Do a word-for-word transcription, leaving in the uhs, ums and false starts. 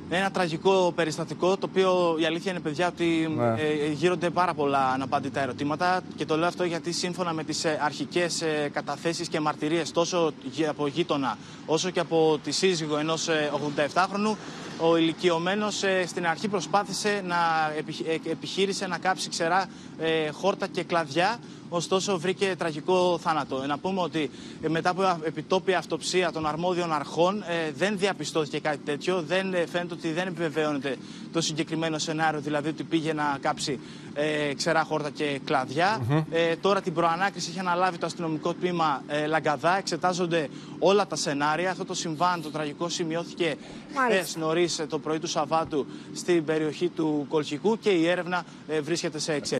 Ένα τραγικό περιστατικό, το οποίο η αλήθεια είναι, παιδιά, ότι ναι. ε, γύρονται πάρα πολλά αναπάντητα ερωτήματα, και το λέω αυτό γιατί σύμφωνα με τις ε, αρχικές ε, καταθέσεις και μαρτυρίες τόσο από γείτονα όσο και από τη σύζυγο ενός ε, ογδονταεπτάχρονου, ο ηλικιωμένος ε, στην αρχή προσπάθησε να επιχει, ε, επιχείρησε να κάψει ξερά ε, χόρτα και κλαδιά, ωστόσο βρήκε τραγικό θάνατο. Να πούμε ότι ε, μετά από επιτόπια αυτοψία των αρμόδιων αρχών ε, δεν διαπιστώθηκε κάτι τέτοιο, δεν ε, φαίνεται ότι δεν επιβεβαιώνεται το συγκεκριμένο σενάριο, δηλαδή ότι πήγε να κάψει ε, ξερά χόρτα και κλαδιά. Mm-hmm. Ε, τώρα την προανάκριση έχει αναλάβει το αστυνομικό τμήμα ε, Λαγκαδά, εξετάζονται όλα τα σενάρια. Αυτό το συμβάν, το τραγικό, σημειώθηκε χθες νωρίς το πρωί του Σαββάτου στην περιοχή του Κολχικού και η έρευνα ε, βρίσκεται σε εξέλιξη.